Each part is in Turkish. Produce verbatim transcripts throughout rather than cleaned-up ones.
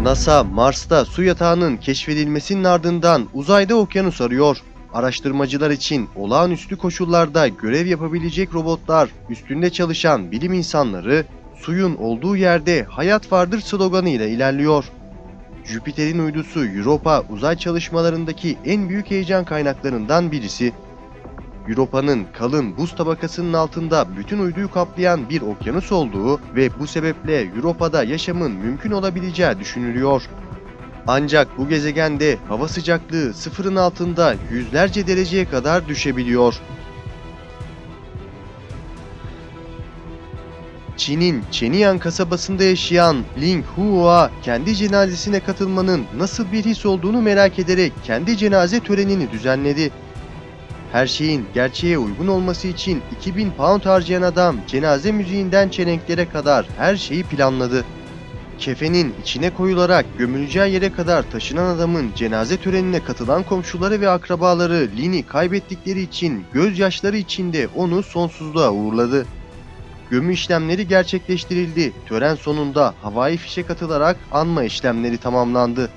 NASA, Mars'ta su yatağının keşfedilmesinin ardından uzayda okyanus arıyor. Araştırmacılar için olağanüstü koşullarda görev yapabilecek robotlar, üstünde çalışan bilim insanları, suyun olduğu yerde hayat vardır sloganıyla ilerliyor. Jüpiter'in uydusu Europa uzay çalışmalarındaki en büyük heyecan kaynaklarından birisi. Europa'nın kalın buz tabakasının altında bütün uyduyu kaplayan bir okyanus olduğu ve bu sebeple Europa'da yaşamın mümkün olabileceği düşünülüyor. Ancak bu gezegende hava sıcaklığı sıfırın altında yüzlerce dereceye kadar düşebiliyor. Çin'in Shenyang kasabasında yaşayan Ling Hua, kendi cenazesine katılmanın nasıl bir his olduğunu merak ederek kendi cenaze törenini düzenledi. Her şeyin gerçeğe uygun olması için iki bin pound harcayan adam cenaze müziğinden çelenklere kadar her şeyi planladı. Kefenin içine koyularak gömüleceği yere kadar taşınan adamın cenaze törenine katılan komşuları ve akrabaları Lin'i kaybettikleri için gözyaşları içinde onu sonsuzluğa uğurladı. Gömü işlemleri gerçekleştirildi. Tören sonunda havai fişek atılarak anma işlemleri tamamlandı.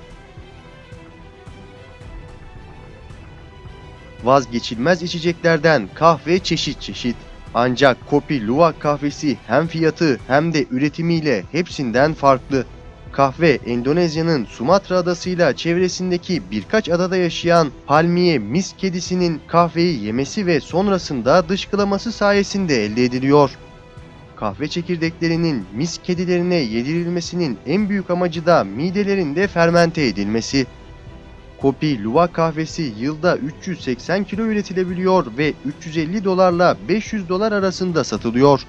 Vazgeçilmez içeceklerden kahve çeşit çeşit. Ancak Kopi Luwak kahvesi hem fiyatı hem de üretimiyle hepsinden farklı. Kahve, Endonezya'nın Sumatra adasıyla çevresindeki birkaç adada yaşayan palmiye mis kedisinin kahveyi yemesi ve sonrasında dışkılaması sayesinde elde ediliyor. Kahve çekirdeklerinin mis kedilerine yedirilmesinin en büyük amacı da midelerinde fermente edilmesi. Kopi Luwak kahvesi yılda üç yüz seksen kilo üretilebiliyor ve üç yüz elli dolarla beş yüz dolar arasında satılıyor.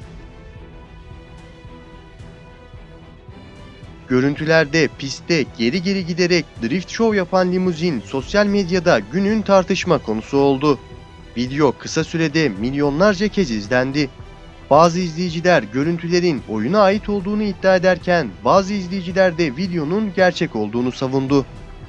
Görüntülerde pistte geri geri giderek drift show yapan limuzin sosyal medyada günün tartışma konusu oldu. Video kısa sürede milyonlarca kez izlendi. Bazı izleyiciler görüntülerin oyuna ait olduğunu iddia ederken bazı izleyiciler de videonun gerçek olduğunu savundu.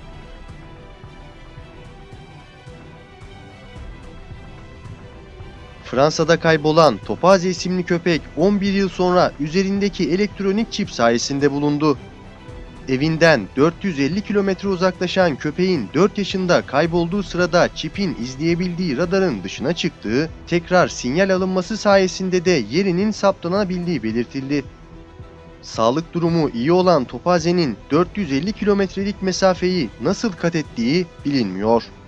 Fransa'da kaybolan Topaze isimli köpek on bir yıl sonra üzerindeki elektronik çip sayesinde bulundu. Evinden dört yüz elli kilometre uzaklaşan köpeğin dört yaşında kaybolduğu sırada çipin izleyebildiği radarın dışına çıktığı, tekrar sinyal alınması sayesinde de yerinin saptanabildiği belirtildi. Sağlık durumu iyi olan Topaze'nin dört yüz elli kilometrelik mesafeyi nasıl kat ettiği bilinmiyor.